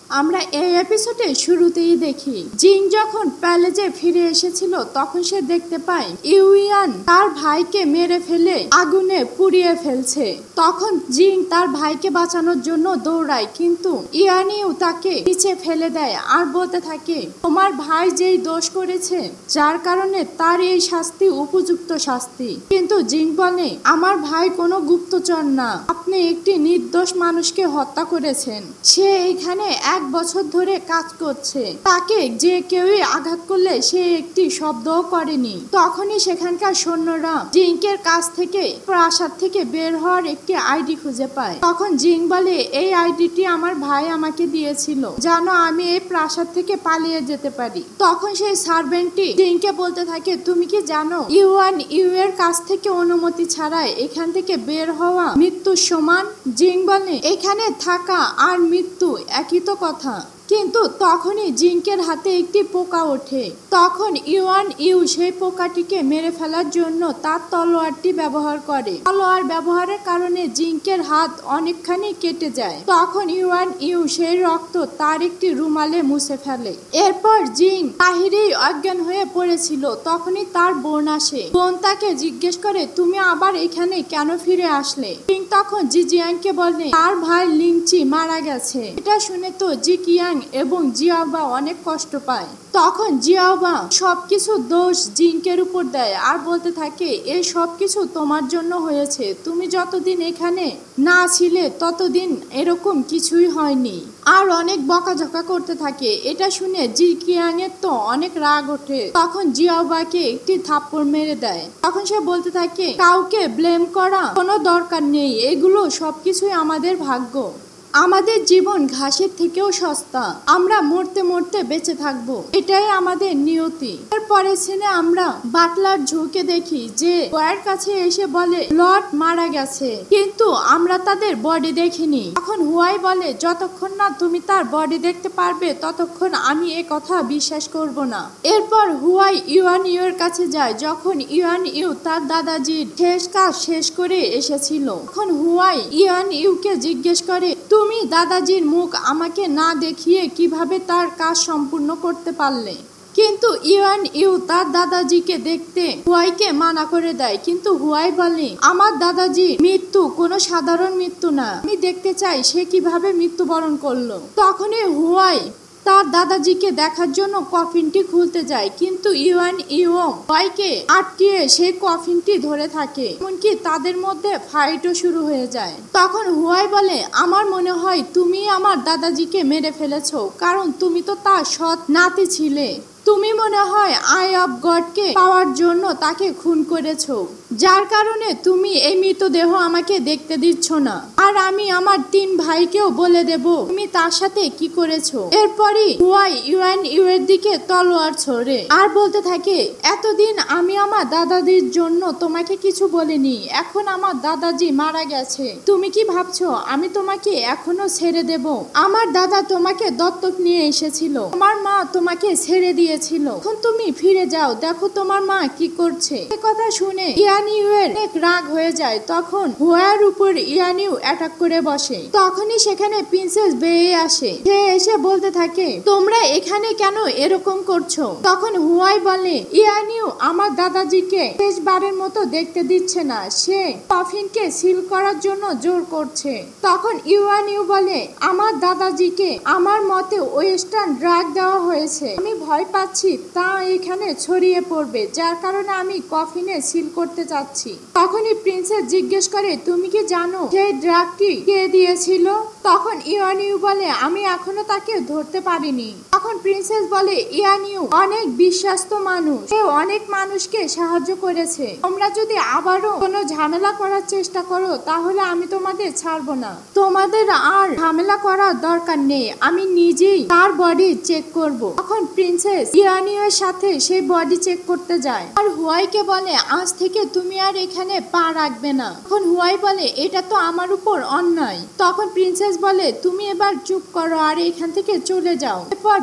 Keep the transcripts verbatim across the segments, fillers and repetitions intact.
আমরা এই এপিসোডে শুরুতেই দেখি জিং যখন প্যালেজে ফিরে এসেছিল তখন সে দেখতে পায় ইউয়ান তার ভাইকে মেরে ফেলে আগুনে পুড়িয়ে ফেলছে। তখন জিং তার ভাইকে বাঁচানোর জন্য দৌড়ায়, কিন্তু ইয়ানিও তাকে নিচে ফেলে দেয় আর বলতে থাকে তোমার ভাই যেই দোষ করেছে যার কারণে তার এই শাস্তি উপযুক্ত শাস্তি। কিন্তু জিং বলে আমার ভাই কোনো গুপ্তচর না, আপনি একটি নির্দোষ মানুষকে হত্যা করেছেন। সে এখানে এক বছর ধরে কাজ করছে, তাকে যে কেউই আঘাত করলে সে একটি শব্দও করেনি। তখনই সেখানকার সৈন্যরা জিংকের কাছ থেকে প্রাসাদ থেকে বের হওয়ার একটি আইডি খুঁজে পায়। তখন জিং বলে এই আইডিটি আমার ভাই আমাকে দিয়েছিল যেন আমি এই প্রাসাদ থেকে পালিয়ে যেতে পারি। তখন সেই সার্ভেন্টটি জিংকে বলতে থাকে তুমি কি জানো ইউয়ান ইউ এর কাছ থেকে অনুমতি ছাড়াই এখান থেকে বের হওয়া মৃত্যুর সমান। জিং বলে এখানে থাকা আর মৃত্যু একই তো কথা। কিন্তু তখনই জিংকের হাতে একটি পোকা ওঠে। তখন ইউয়ান ইউ সেই পোকাটিকে মেরে ফেলার জন্য তার তলোয়ারটি ব্যবহার করে। তলোয়ার ব্যবহারের কারণে জিংকের হাত অনেকখানি কেটে যায়। তখন ইউয়ান ইউ সেই রক্ত তার একটি রুমালে মুছে ফেলে। এরপর জিং বাহিরেই অজ্ঞান হয়ে পড়েছিল। তখনই তার বোন আসে। বোন তাকে জিজ্ঞেস করে তুমি আবার এখানে কেন ফিরে আসলে। জিং তখন জিজিয়াংকে বলে তার ভাই লিংচি মারা গেছে। এটা শুনে তো জিকিয়াং এবং জিয়াওবা অনেক কষ্ট পায়। তখন জিয়াওবা সবকিছু দোষ জিংকের উপর দেয় আর বলতে থাকে এই সবকিছু তোমার জন্য হয়েছে, তুমি যতদিন এখানে না ছিলে ততদিন এরকম কিছুই হয়নি। আর অনেক বকাঝকা করতে থাকে। এটা শুনে জিকিয়াং এর তো অনেক রাগ ওঠে। তখন জিয়াওবাকে একটি থাপ্পড় মেরে দেয়। তখন সে বলতে থাকে কাউকে ব্লেম করা কোনো দরকার নেই, এগুলো সবকিছুই আমাদের ভাগ্য। আমাদের জীবন ঘাসের থেকেও সস্তা, আমরা মরতে মরতে বেঁচে থাকবো, এটাই আমাদের নিয়তি। এরপরে সিনে আমরা বাটলার ঝুঁকে দেখি যে ওয়ার কাছে এসে বলে লর্ড মারা গেছে, কিন্তু আমরা তাদের বডি দেখিনি। তখন হুয়াই বলে যতক্ষণ না তুমি তার বডি দেখতে পারবে ততক্ষণ আমি এ কথা বিশ্বাস করব না। এরপর হুয়াই ইউয়ান ইউ এর কাছে যায় যখন ইউয়ান ইউ তার দাদাজির শেষ কাজ শেষ করে এসেছিল। তখন হুয়াই ইউয়ান ইউকে জিজ্ঞেস করে তুমি দাদাজির মুখ আমাকে না দেখিয়ে কিভাবে তার কাজ সম্পূর্ণ করতে পারলে। কিন্তু ইউয়ান ইউ তার দাদাজিকে দেখতে হুয়াইকে মানা করে দেয়। কিন্তু হুয়াই বলে আমার দাদাজির মৃত্যু কোনো সাধারণ মৃত্যু না, আমি দেখতে চাই সে কিভাবে মৃত্যুবরণ করলো। তখনই হুয়াই তার দাদাজিকে দেখার জন্য কফিনটি খুলতে যায়, কিন্তু ইউয়ান ইউ হুয়াইকে আটকিয়ে সেই কফিনটি ধরে থাকে। এমনকি তাদের মধ্যে ফাইটও শুরু হয়ে যায়। তখন হুয়াই বলে আমার মনে হয় তুমি আমার দাদাজিকে মেরে ফেলেছো, কারণ তুমি তো তার সৎ নাতি ছিলে। তুমি মনে হয় আই অফ গডকে পাওয়ার জন্য তাকে খুন করেছো, যার কারণে তুমি এই মৃতদেহ আমাকে দেখতে দিচ্ছ না। আর আমি আমার তিন ভাইকেও বলে দেব তুমি তার সাথে কি করেছো। এরপরই হুয়াই ইউয়ান ইউ এর দিকে তলোয়ার ছোড়ে আর বলতে থাকে এতদিন আমি আমার দাদাজির জন্য তোমাকে কিছু বলিনি, এখন আমার দাদাজি মারা গেছে, তুমি কি ভাবছো আমি তোমাকে এখনো ছেড়ে দেব? আমার দাদা তোমাকে দত্তক নিয়ে এসেছিল, তোমার মা তোমাকে ছেড়ে দিয়ে এখন তুমি ফিরে যাও, দেখো তোমার মা কি করছে। এ কথা শুনে ইয়ান ইউ এর অনেক রাগ হয়ে যায়। তখন হুয়ার উপর ইয়ান ইউ অ্যাটাক করে বসে। তখনই সেখানে প্রিন্সেস বেয়ে আসে। সে এসে বলতে থাকে তোমরা এখানে কেন এরকম করছো। তখন হুয়াই বলে ইয়ান ইউ আমার দাদাজিকে শেষবারের মতো দেখতে দিচ্ছে না, সে কফিনকে সিল করার জন্য জোর করছে। তখন ইউয়ান ইউ বলে আমার দাদাজিকে আমার মতে ওয়েস্টার্ন ড্রাগ দেওয়া হয়েছে, আমি ভয় পাচ্ছি তা এখানে ছড়িয়ে পড়বে, যার কারণে আমি কফিনে সিল করতে চাচ্ছি। তখনই প্রিন্সেস জিজ্ঞেস করে তুমি কি জানো সেই ড্রাগটি কে দিয়েছিল। তখন ইয়ান ইউ বলে আমি এখনো তাকে ধরতে পারিনি। তখন প্রিন্সেস বলে ইয়ান ইউ অনেক বিশ্বাস্ত মানুষ, সে অনেক মানুষকে সাহায্য করেছে, তোমরা যদি আবারও কোনো ঝামেলা করার চেষ্টা করো তাহলে আমি তোমাদের ছাড়বো না, তোমাদের আর ঝামেলা করার দরকার নেই, আমি নিজেই তার বডি চেক করব। তখন প্রিন্সেস ইয়ান ইউ এর সাথে সেই বডি চেক করতে যায় আর হুয়াইকে বলে আজ থেকে তুমি আর এখানে পা রাখবে না। তখন হুয়াই বলে এটা তো আমার উপর অন্যায়। তখন প্রিন্সেস বলে তুমি এবার চুপ করো আর এখান থেকে চলে যাও। এরপর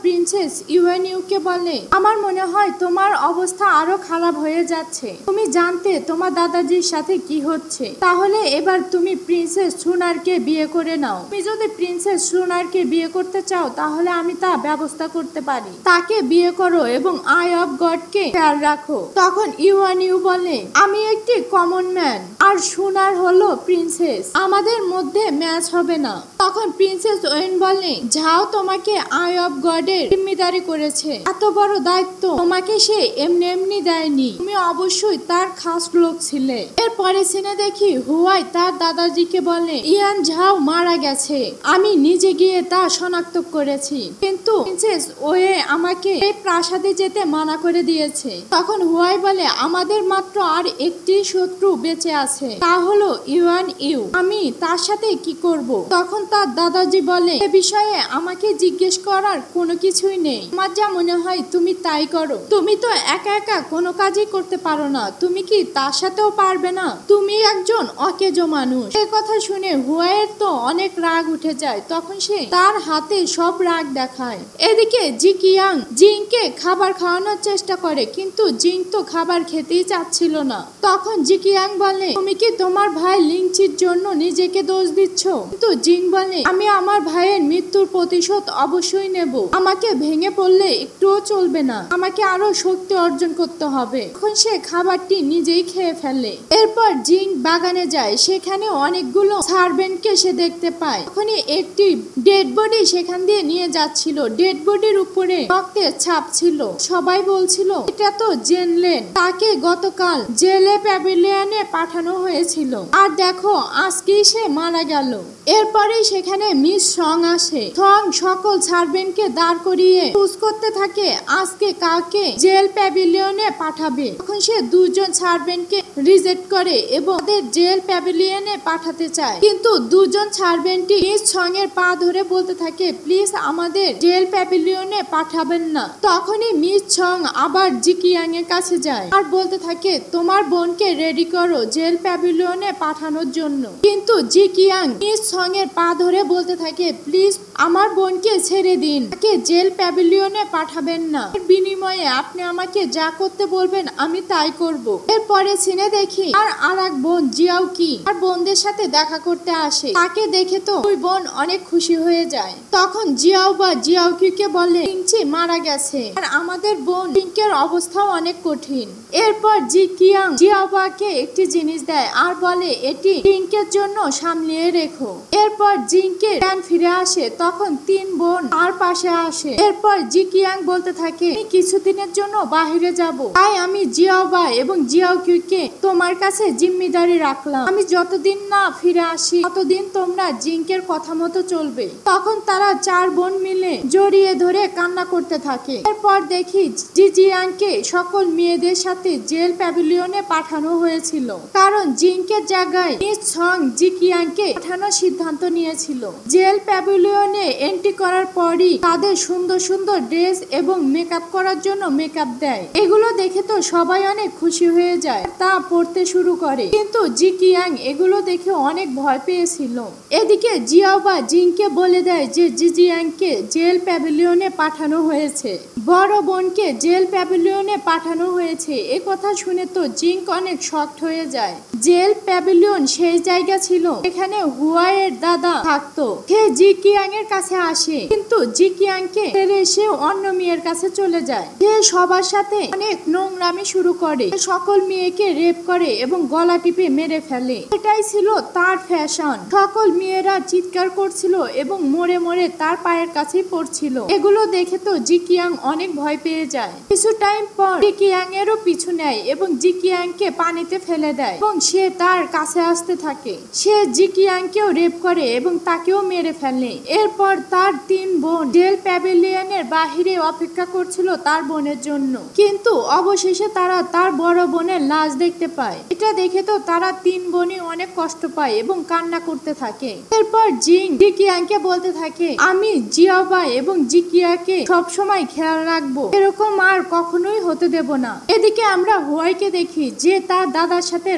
প্রিন্সেস ইউএনইউকে বলে, আমার মনে হয় তোমার অবস্থা আরো খারাপ হয়ে যাচ্ছে। তুমি জানতে তোমার দাদাজির সাথে কি হচ্ছে, তাহলে এবার তুমি প্রিন্সেস সুনারকে বিয়ে করে নাও। তুমি যদি প্রিন্সেস সুনারকে বিয়ে করতে চাও তাহলে আমি তা ব্যবস্থা করতে পারি। তাকে বিয়ে করো এবং আই অফ গডকে খেয়াল রাখো। তখন ইউএনইউ বলে, আমি একটি কমন ম্যান আর সুনার হলো প্রিন্সেস, আমাদের মধ্যে ম্যাচ হবে না। তখন প্রিন্সেস ওয়েন বলে, যাও, তোমাকে আই অফ গডের জিম্মেদারি করেছে, এত বড় দায়িত্ব তোমাকে সে এমনি এমনি দেয়নি, তুমি অবশ্যই তার খাস লোক ছিলে। এরপরে সিনে দেখি হুয়াই তার দাদাজিকে বলে, ইয়ান ঝাও মারা গেছে, আমি নিজে গিয়ে তা শনাক্ত করেছি, কিন্তু প্রিন্সেস ওয়ে আমাকে এই প্রাসাদে যেতে মানা করে দিয়েছে। তখন হুয়াই বলে, আমাদের মাত্র আর একটি শত্রু বেঁচে আছে, তা হলো ইউয়ান ইউ, আমি তার সাথে কি করব? তখন তার দাদাজি বলে, এ বিষয়ে আমাকে জিজ্ঞেস করার কোনো কিছুই নেই, আমার যা মনে হয় তুমি তাই করো। তুমি তো একা একা কোনো কাজই করতে পারো না, তুমি কি তার সাথেও পারবে না? তুমি একজন অকেজো মানুষ। এ কথা শুনে হুয়াইয়ের তো অনেক রাগ উঠে যায়, তখন সে তার হাতে সব রাগ দেখায়। এদিকে জি কিয়াং জিংকে খাবার খাওয়ানোর চেষ্টা করে, কিন্তু জিং তো খাবার খেতেই চাচ্ছিল না। তখন জি কিয়াং বলে, তুমি কি তোমার ভাই লিংচির জন্য নিজেকে দোষ দিচ্ছ? কিন্তু জিং বলে, আমি আমার ভাইয়ের মৃত্যুর প্রতিশোধ অবশ্যই নেব, আমাকে ভেঙে পড়লে একটুও চলবে না, আমাকে আরো শক্তি অর্জন করতে হবে। তখন সে খাবারটি নিজেই খেয়ে ফেলে। এরপর জিং বাগানে যায়, সেখানে অনেকগুলো সার্ভেন্টকে সে দেখতে পায়। তখনই একটি ডেড বডি সেখান দিয়ে নিয়ে যাচ্ছিল, ডেড বডির উপরে রক্তের ছাপ ছিল। সবাই বলছিল, এটা তো জেনলেন, তাকে গতকাল জেলে প্যাভিলিয়নে পাঠানো হয়েছিল, আর দেখো আজকেই সে মারা গেল। এরপরে সেখানে মিস সং আসে। সং সকল সার্ভেন্টকে দাঁড় করিয়ে চুজ করতে থাকে আজকে কাকে জেল প্যাভিলিয়নে পাঠাবে। তখন সে দুজন সার্ভেন্টকে রিজেক্ট করে এবং তাদের জেল প্যাভিলিয়নে পাঠাতে চায়, কিন্তু দুজন সার্ভেন্টই মিস সং এর পা ধরে বলতে থাকে, প্লিজ আমাদের জেল প্যাভিলিয়নে পাঠাবেন না। তখনই মিস সং আবার জি কিয়াং এর কাছে যায় আর বলতে থাকে, তোমার বোনকে রেডি করো জেল প্যাভিলিয়নে পাঠানোর জন্য। কিন্তু জি কিয়াং মিস সং এর পা ধরে বলতে থাকে, প্লিজ আমার বোনকে ছেড়ে দিন, তাকে জেল প্যাভিলিয়নে পাঠাবেন না, এর বিনিময়ে আপনি আমাকে যা করতে বলবেন আমি তাই করব। এরপরে সিনে দেখি আর আর এক বোন জিয়াও কি আর বোনদের সাথে দেখা করতে আসে, তাকে দেখে তো ওই বোন অনেক খুশি হয়ে যায়। তখন জিয়াও বা জিয়াও কিকে বলে, লিংচি মারা গেছে আর আমাদের বোন লিংকের অবস্থাও অনেক কঠিন। এরপর জি কিয়াং জিয়াওবাকে একটি জিনিস দেয় আর বলে, এটি লিংকের জন্য সামলিয়ে রেখো। এরপর জিংকে জ্ঞান ফিরে আসে, তখন তিন বোন তার পাশে আসে। এরপর জি কিয়াং বলতে থাকে, আমি কিছুদিনের জন্য বাহিরে যাব, তাই আমি জিয়াওবা এবং জিয়াও কিউকে তোমার কাছে জিম্মেদারি রাখলাম, আমি যতদিন না ফিরে আসি ততদিন তোমরা জিংকের কথা মতো চলবে। তখন তারা চার বোন মিলে জড়িয়ে ধরে কান্না করতে থাকে। এরপর দেখি জি জিয়াংকে সকল মেয়েদের সাথে জেল প্যাভিলিয়নে পাঠানো হয়েছিল, কারণ জিংকের জায়গায় মিস সং জি কিয়াংকে পাঠানোর সিদ্ধান্ত নিয়েছিল। জেল প্যাভিলিয়নে এন্ট্রি করার পরই তাদের সুন্দর সুন্দর ড্রেস এবং মেকআপ করার জন্য মেকআপ দেয়। এগুলো দেখে তো সবাই অনেক খুশি হয়ে যায়, তা পড়তে শুরু করে, কিন্তু জি কিয়াং এগুলো দেখে অনেক ভয় পেয়েছিল। এদিকে জিয়াও বা জিংকে বলে দেয় যে জি জিয়াংকে জেল প্যাভিলিয়নে পাঠানো হয়েছে, বড় বোনকে জেল প্যাভিলিয়নে পাঠানো হয়েছে। এ কথা শুনে তো জিং অনেক শকড হয়ে যায়। জেল প্যাভিলিয়ন সেই জায়গা ছিল এখানে হুয়াইয়ের দাদা থাকতো। সে জি কিয়াং এর কাছে আসে, কিন্তু জি কিয়াংকে ছেড়ে সে অন্য মেয়ের কাছে চলে যায়। সে সবার সাথে অনেক নোংরামি শুরু করে, সকল মেয়েকে রেপ করে এবং গলা টিপে মেরে ফেলে। এটাই ছিল তার ফ্যাশন। সকল মেয়েরা চিৎকার করছিল এবং মরে মরে তার পায়ের কাছেই পড়ছিল। এগুলো দেখে তো জি কিয়াং অনেক ভয় পেয়ে যায়। কিছু টাইম পর জি কিয়াং এরও পিছু নেয় এবং জি কিয়াংকে পানিতে ফেলে দেয় এবং সে তার কাছে আসতে থাকে। সে জি কিয়াংকেও রেপ করে এবং তাকেও মেরে ফেলে। এরপর তার তিন বোন জেল প্যাভিলিয়নের বাহিরে অপেক্ষা করছিল তার বোনের জন্য, কিন্তু অবশেষে তারা তার বড় বোনের লাশ দেখতে পায়। এটা দেখে তো তারা তিন বোনই অনেক কষ্ট পায় এবং কান্না করতে থাকে। এরপর জিং জি কিয়াংকে বলতে থাকে, আমি জিয়াওবা এবং জি কিয়াকে সবসময় খেয়াল রাখবো, এরকম আর কখনোই হতে দেব না। এদিকে আমরা হুয়াইকে দেখি যে তার দাদার সাথে রাগ করে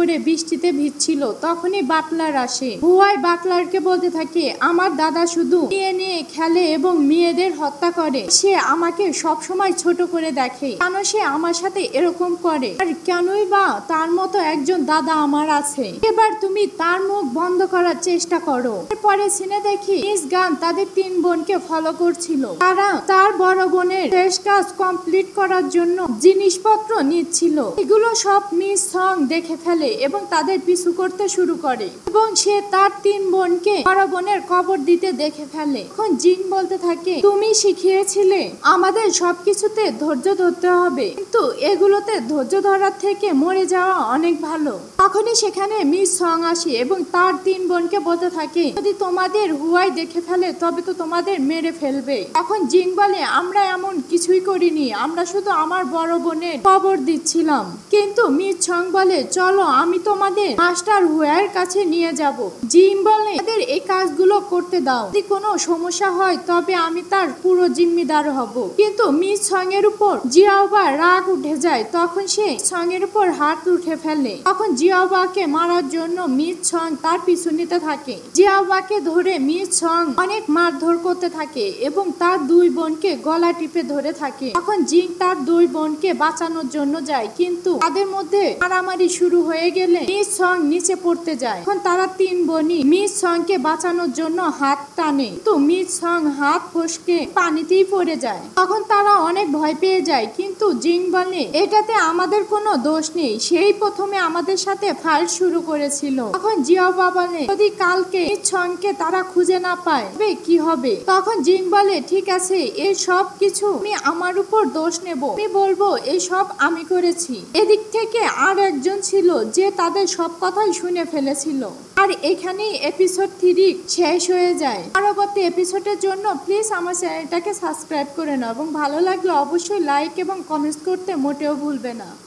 ধরে বৃষ্টিতে ভিজছিল তখনই বাটলার আসে। হুয়াই বাটলারকে বলতে থাকে, আমার দাদা শুধু মেয়ে নিয়ে খেলে এবং মেয়েদের হত্যা করে। সে আমাকে সব সময় ছোট করে দেখে। কেন সে আমার সাথে এরকম করে, আর কেনই বা তার মতো একজন দাদা আমার আছে। এবার তুমি তার মুখ বন্ধ করার চেষ্টা করো। এরপরে সিনে দেখি মিস গান তাদের তিন বোনকে ফলো করছিল। তারা তার বড় বোনের শেষ কাজ কমপ্লিট করার জন্য জিনিসপত্র নিচ্ছিল। এগুলো সব মিস সং দেখে ফেলে এবং তাদের পিছু করতে শুরু করে এবং সে তার তিন বোনকে বড় বোনের কবর দিতে দেখে ফেলে। এখন জিন বলতে থাকে, তুমি শিখিয়েছিলে আমাদের সবকিছুতে ধৈর্য ধরতে হবে, কিন্তু এগুলোতে ধৈর্য ধরার থেকে মরে যাওয়া অনেক ভালো। তখনই সেখানে মিস সং আসে এবং তার তিন বোনকে বলতে থাকে, যদি তোমাদের হুয়াই দেখে ফেলে তবে তো তোমাদের মেরে ফেলবে। তখন জিন বলে, আমরা এমন কিছুই করিনি, আমরা শুধু আমার বড় বোনের কবর দিচ্ছিলাম। কিন্তু মিস সং বলে, চলো আমি তোমাদের মাস্টার হুয়াইয়ের কাছে নিয়ে যাব। জিন বলে, তাদের এই কাজগুলো করতে দাও, যদি কোনো সমস্যা হয় তবে আমি তার পুরো জিম্মিদার হব। কিন্তু মিস সং এর উপর জিয়াওবা রাগ উঠে যায়। তখন সে সং এর উপর হাত উঠে ফেলে। তখন জিয়াওবাকে মারার জন্য মিস সং তার পিছু নিতে থাকে। জিয়াওবাকে ধরে মিস সং অনেক মারধর করতে থাকে এবং তার দুই বোনকে গলা টিপে ধরে থাকে। তখন জিন তার দুই বোনকে বাঁচানোর জন্য যায়, কিন্তু তাদের মধ্যে মারামারি শুরু হয়ে গেলে মিস সং নিচে পড়তে যায়। এখন তারা তিন বোনই মিস সং কে বাঁচানোর জন্য হাত টানে, কিন্তু মিস সং হাত ফসকে পানিতেই পড়ে যায়। তখন তারা অনেক ভয় পেয়ে যায়, কিন্তু জিন বলে, এটাতে আমাদের কোনো দোষ নেই, সেই প্রথমে আমাদের সাথে ফাইট শুরু করেছিল। তখন জিয়াওবা বলে, যদি কালকে মিস সং কে তারা খুঁজে না পায় তবে কি হবে? তখন জিন বলে, ঠিক আছে, এই সব কিছু আমি আমার উপর দোষ নেব, আমি বলবো এই সব আমি করেছি। এদিক থেকে আর একজন ছিল যে তাদের সব কথাই শুনে ফেলেছিল। আর এখানেই এপিসোড থ্রি শেষ হয়ে যায়। পরবর্তী এপিসোডের জন্য প্লিজ আমার চ্যানেলটাকে সাবস্ক্রাইব করে নাও এবং ভালো লাগলে অবশ্যই লাইক এবং কমেন্ট করতে মোটেও ভুলবে না।